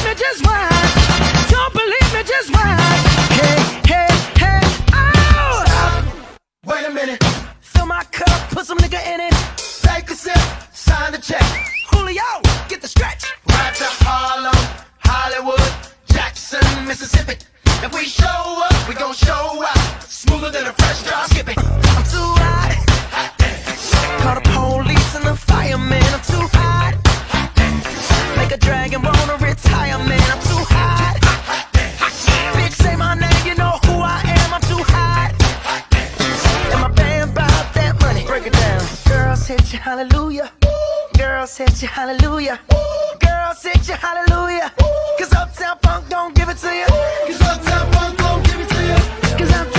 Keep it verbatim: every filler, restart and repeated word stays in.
me, just watch. Don't believe me, just watch. Hey, hey, hey, oh! Stop. Wait a minute. Fill my cup, put some nigga in it. Take a sip, sign the check. Julio, get the stretch. Right to Harlem, Hollywood, Jackson, Mississippi. If we show up, we gon' show out. Smoother than a fresh drop. Skip it. I'm too hot. Hot damn. Call the police and the fireman. I'm too hot. Hot damn. Make a dragon wanna retire, man. I'm too hot. Hot damn. Bitch, say my name, you know who I am. I'm too hot. Hot damn. And my band bout that money. Break it down. Girls hit you, hallelujah. Girls hit you, hallelujah. Girls hit you, hallelujah. Cause Uptown Funk don't give it to you. Cause Uptown Funk don't give it to you. Cause I'm